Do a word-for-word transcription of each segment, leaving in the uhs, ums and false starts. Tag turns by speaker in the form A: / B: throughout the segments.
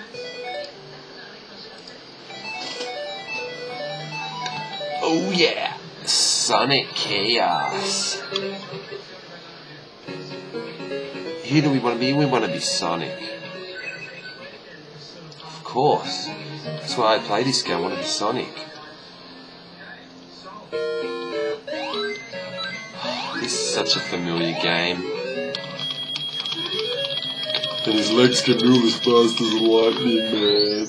A: Oh yeah, Sonic Chaos. Who do we want to be? We want to be Sonic. Of course. That's why I play this game. I want to be Sonic. This is such a familiar game. And his legs can move as fast as lightning, man.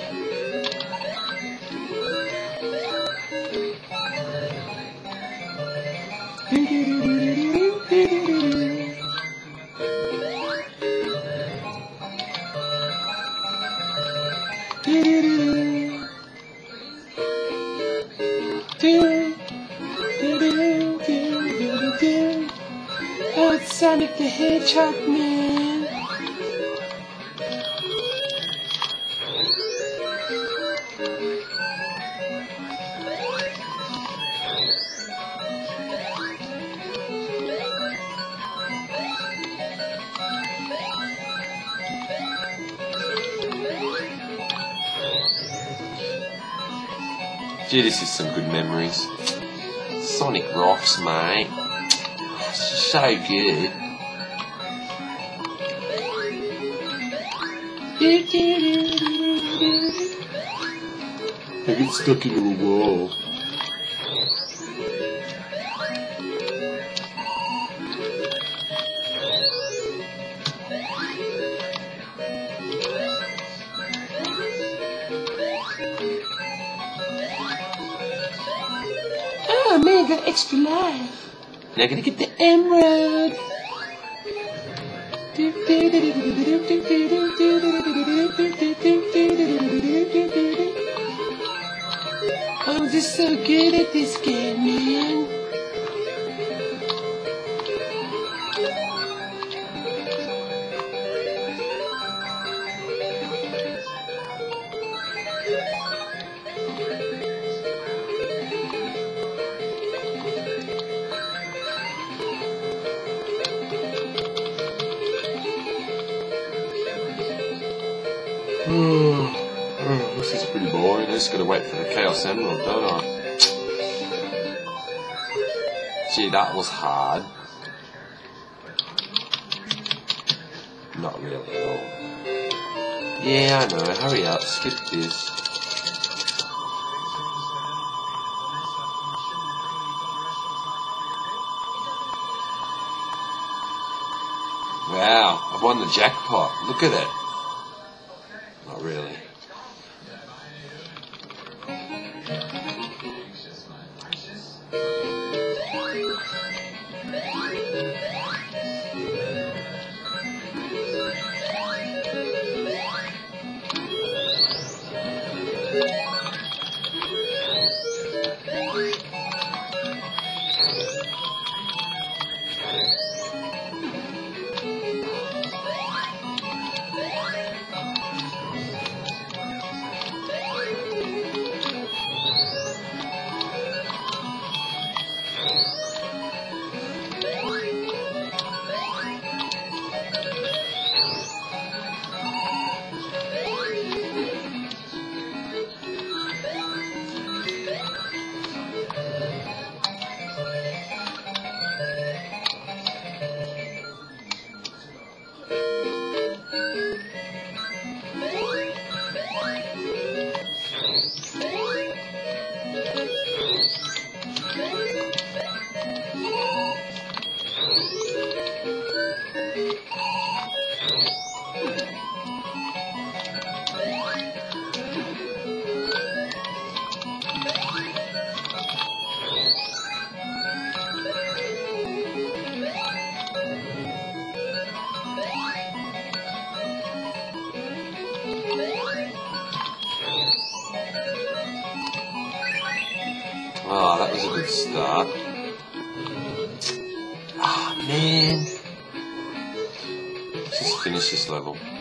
A: Oh, it's Sonic the Hedgehog, man. Gee, this is some good memories. Sonic rocks, mate. So good. I get stuck into a wall. Oh man, got extra life. Now gonna get the emerald. I'm just so good at this game, man. Oh, this is pretty boring. I just gotta wait for the Chaos Emerald, don't I? Gee, that was hard. Not really at all. Yeah, I know. Hurry up. Skip this. Wow, I've won the jackpot. Look at it. Not really. Oh, that was a good start. Ah, oh, man. Let's just finish this level.